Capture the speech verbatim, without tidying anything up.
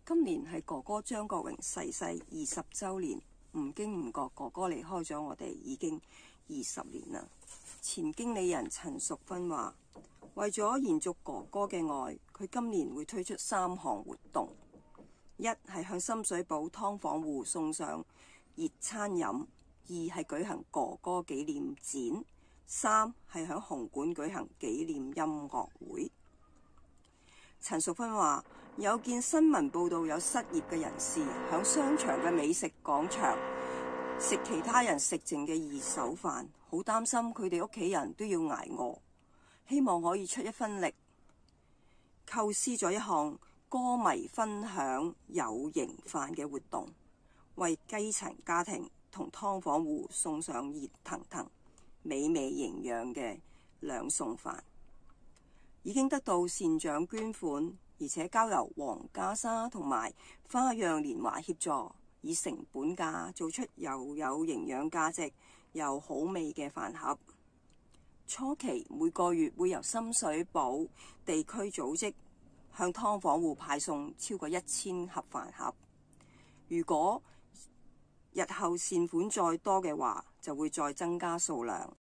今年係哥哥張國榮逝世二十週年，唔經唔覺哥哥離開咗我哋已經二十年啦。前經理人陳淑芬話，為咗延續哥哥嘅愛，佢今年會推出三項活動：一係向深水埗劏房戶送上熱餐飲；二係舉行哥哥紀念展；三係響紅館舉行紀念音樂會。陳淑芬話，有見新聞報道有失業嘅人士響商場嘅美食廣場食其他人食剩嘅二手飯，好擔心佢哋屋企人都要捱餓，希望可以出一分力，構思咗一項歌迷分享有型飯嘅活動，為基層家庭同劏房戶送上熱騰騰、美味營養嘅兩餸飯。已經得到善長捐款，而且交由黃家沙同埋花樣年華協助，以成本價做出又有營養價值又好味嘅飯盒。初期每個月會由深水埗地區組織向劏房戶派送超過一千盒飯盒。如果日後善款再多嘅話，就會再增加數量。